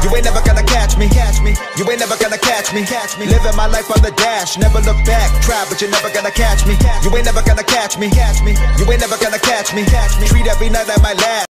You ain't never gonna catch me. You ain't never gonna catch me. Living my life on the dash, never look back. Try, but you're never gonna catch me. You ain't never gonna catch me. You ain't never gonna catch me. Treat every night like my last.